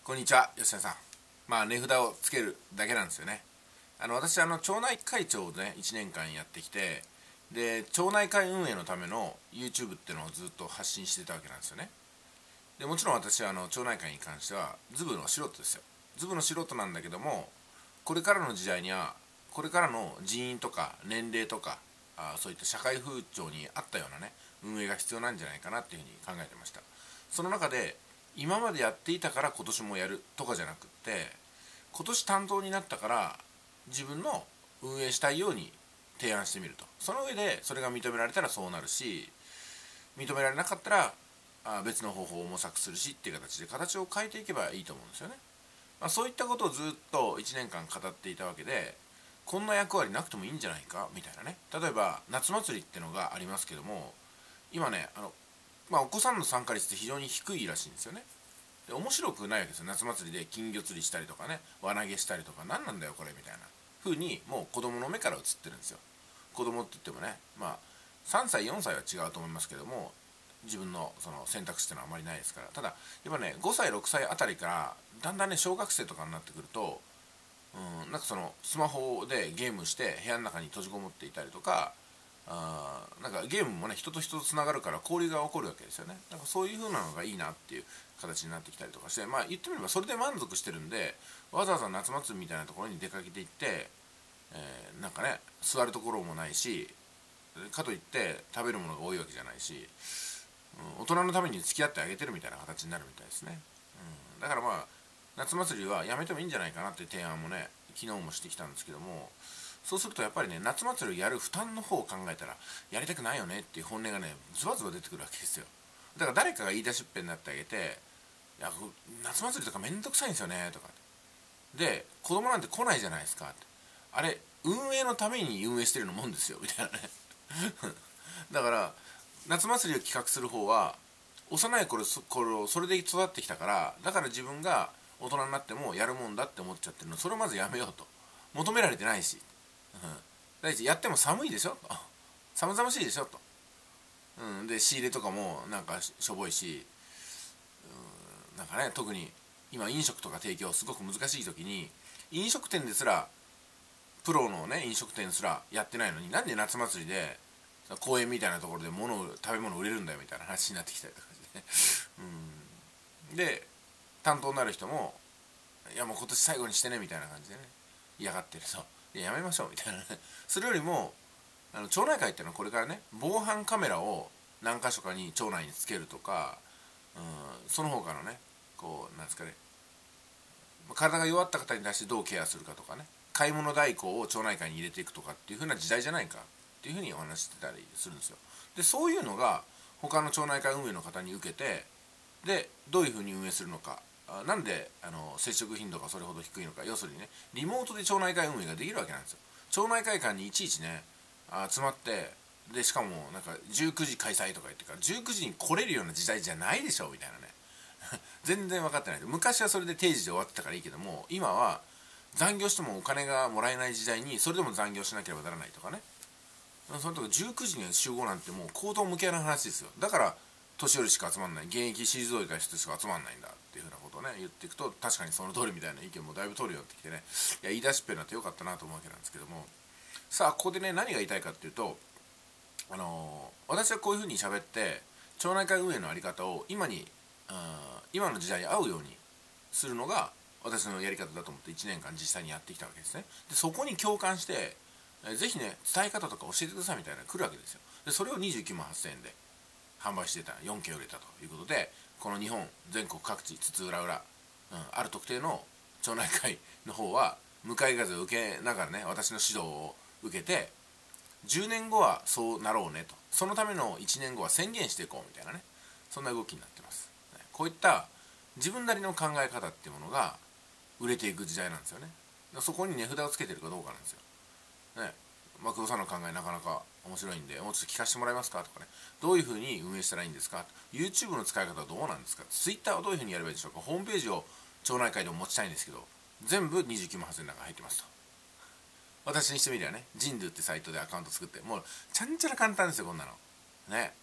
こんにちは、吉田さん。値札をつけるだけなんですよね。私、町内会長をね、1年間やってきて、で、町内会運営のための YouTube っていうのをずっと発信してたわけなんですよね。で、もちろん私は町内会に関しては、ズブの素人ですよ。ズブの素人なんだけども、これからの時代には、これからの人員とか年齢とか、そういった社会風潮に合ったようなね、運営が必要なんじゃないかなっていうふうに考えてました。その中で、今までやっていたから今年もやるとかじゃなくって、今年担当になったから自分の運営したいように提案してみると。その上でそれが認められたらそうなるし、認められなかったら別の方法を模索するしっていう形で形を変えていけばいいと思うんですよね。そういったことをずっと1年間語っていたわけで、こんな役割なくてもいいんじゃないかみたいなね。例えば夏祭りってのがありますけども、今ねお子さんの参加率って非常に低いらしいんですよね。で面白くないわけですよ。夏祭りで金魚釣りしたりとかね、輪投げしたりとか、何なんだよこれみたいな風にもう子供の目から映ってるんですよ。子供って言ってもね、3歳4歳は違うと思いますけども、自分のその選択肢っていうのはあまりないですから。ただやっぱね、5歳6歳あたりからだんだんね、小学生とかになってくると、なんかそのスマホでゲームして部屋の中に閉じこもっていたりとか、なんかゲームもね、人と人とつながるから交流が起こるわけですよね。なんかそういう風なのがいいなっていう形になってきたりとかして、言ってみればそれで満足してるんで、わざわざ夏祭りみたいなところに出かけていって、なんかね、座るところもないし、かといって食べるものが多いわけじゃないし、大人のために付き合ってあげてるみたいな形になるみたいですね。だから夏祭りはやめてもいいんじゃないかなっていう提案もね、昨日もしてきたんですけども、そうするとやっぱりね、夏祭りをやる負担の方を考えたらやりたくないよねっていう本音がね、ズバズバ出てくるわけですよ。だから誰かが言い出しっぺになってあげて、いや夏祭りとかめんどくさいんですよねとかで、子供なんて来ないじゃないですかって、あれ運営のために運営してるのもんですよみたいなねだから夏祭りを企画する方は、幼い頃それで育ってきたから、だから自分が大人になってもやるもんだって思っちゃってるの、それをまずやめようと。求められてないし、第一やっても寒いでしょと、寒々しいでしょと、で仕入れとかもなんかしょぼいし、なんかね、特に今飲食とか提供すごく難しい時に、飲食店ですらプロのね、飲食店すらやってないのに、なんで夏祭りで公園みたいなところで食べ物売れるんだよみたいな話になってきたりとかしてねで担当になる人も、いやもう今年最後にしてねみたいな感じでね、嫌がってると、いややめましょうみたいなね。それよりも町内会っていうのはこれからね、防犯カメラを何箇所かに町内につけるとか、その他のね、こうなんですかね、体が弱った方に対してどうケアするかとかね、買い物代行を町内会に入れていくとかっていう風な時代じゃないかっていう風にお話してたりするんですよ。でそういうのが他の町内会運営の方に受けて、でどういう風に運営するのか、なんで接触頻度がそれほど低いのか、要するにね、リモートで町内会運営ができるわけなんですよ。町内会館にいちいちね、集まって、でしかもなんか19時開催とか言ってから19時に来れるような時代じゃないでしょみたいなね全然分かってない。昔はそれで定時で終わってたからいいけども、今は残業してもお金がもらえない時代にそれでも残業しなければならないとかね、そのとこ19時に集合なんてもう行動向けの話ですよ。だから年寄りしか集まんない、現役退いた人しか集まんないんだっていうふうなことをね言っていくと、確かにその通りみたいな意見もだいぶ通るようになってきてね、いや言い出しっぺになってよかったなと思うわけなんですけども、さあここでね、何が言いたいかっていうと、私はこういうふうに喋って町内会運営の在り方を今の時代に合うようにするのが私のやり方だと思って1年間実際にやってきたわけですね。でそこに共感して、ぜひね伝え方とか教えてくださいみたいなのが来るわけですよ。でそれを29万8000円で販売してた、4件売れたということで、この日本全国各地津々浦々、ある特定の町内会の方は向かい風を受けながらね、私の指導を受けて、10年後はそうなろうねと、そのための1年後は宣言していこうみたいなね、そんな動きになってます。こういった自分なりの考え方っていうものが売れていく時代なんですよね。そこに値札をつけてるかどうかなんですよ。ね、久保さんの考えなかなか面白いんで、もうちょっと聞かせてもらえますかとかね、どういうふうに運営したらいいんですか、 YouTube の使い方はどうなんですか、 Twitter はどういうふうにやればいいでしょうか、ホームページを町内会でも持ちたいんですけど、全部29万8000円の中入ってますと。私にしてみりゃね、ジンドゥってサイトでアカウント作って、もうちゃんちゃら簡単ですよこんなのね。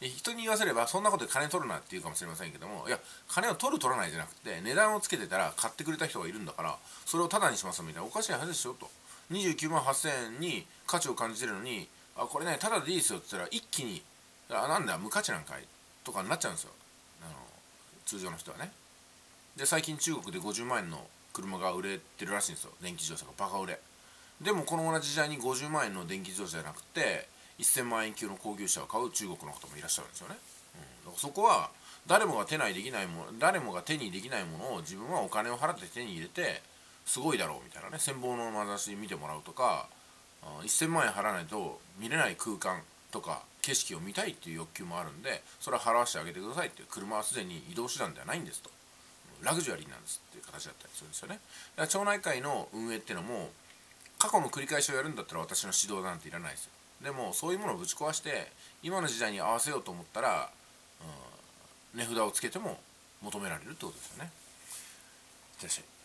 人に言わせればそんなことで金取るなって言うかもしれませんけども、いや金を取る取らないじゃなくて値段をつけてたら買ってくれた人がいるんだからそれをタダにしますみたいなおかしい話でしょと。29万8000円に価値を感じてるのに、これねタダでいいですよって言ったら一気になんだ無価値なんかいとかになっちゃうんですよ、通常の人はね。で最近中国で50万円の車が売れてるらしいんですよ、電気自動車がバカ売れ。でもこの同じ時代に50万円の電気自動車じゃなくて1000万円級の高級車を買う中国の方もいらっしゃるんですよね。だからそこは誰もが手にできないものを自分はお金を払って手に入れてすごいだろうみたいなね、羨望の眼差しで見てもらうとか、1000万円払わないと見れない空間とか景色を見たいっていう欲求もあるんで、それは払わせてあげてくださいって。車はすでに移動手段ではないんですと、ラグジュアリーなんですっていう形だったりするんですよね。だから町内会の運営っていうのも過去の繰り返しをやるんだったら私の指導なんていらないですよ。でもそういうものをぶち壊して今の時代に合わせようと思ったら、値札をつけても求められるってことですよね。いってらっしゃい。